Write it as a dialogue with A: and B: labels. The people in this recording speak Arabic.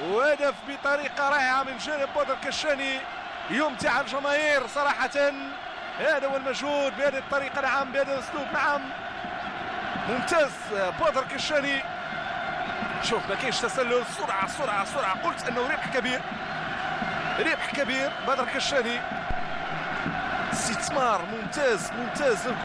A: وهدف بطريقة رائعة من جانب بدر كشاني يمتع الجماهير صراحة. هذا هو المجهود بهذه الطريقة، نعم، بهذا الأسلوب، نعم، ممتاز بدر كشاني. شوف ما كاينش تسلل، سرعة سرعة سرعة، قلت أنه ربح كبير، ربح كبير بدر كشاني، استثمار ممتاز ممتاز.